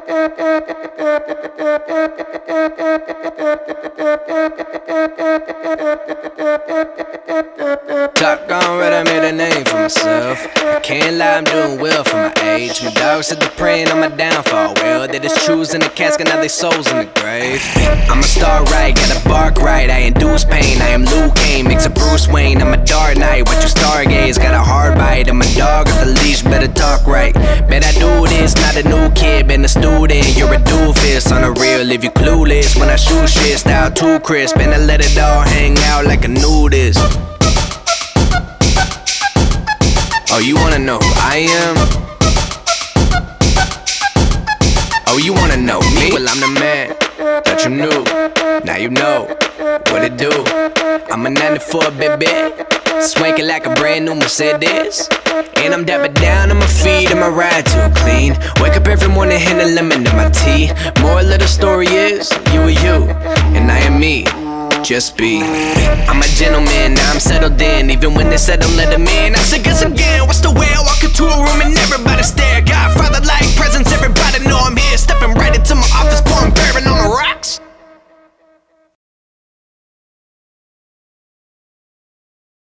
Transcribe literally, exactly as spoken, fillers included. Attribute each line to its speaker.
Speaker 1: Clock gone red, I made a name for myself. I can't lie, I'm doing well for my age. My dog said they're praying on my downfall. Well, they just choosing the casket, now they souls in the grave. I'm a star right, gotta bark right. I induce pain, I am Liu Kang, mix a Bruce Wayne. I'm a Dark Knight, watch you stargaze. Got a hard bite, I'm a dog off the leash, better talk right. Bet I do this, not a new kid, been a student. You're a doofus, on the real if you clueless. When I shoot shit, style too crisp, and I let it all hang out like a nudist. Oh, you wanna know who I am? Oh, you wanna know me? Well, I'm the man that you knew. Now you know what it do. I'm a ninety-four, baby, swanking like a brand new Mercedes. And I'm dapping down on my feet and my ride too clean. Wake up every morning, hand a lemon in my tea. Moral of the story is, you are you, and I am me. Just be. I'm a gentleman, now I'm settled in. Even when they said don't let them in, I said guess again. What's the way I walk into a room and everybody stare? God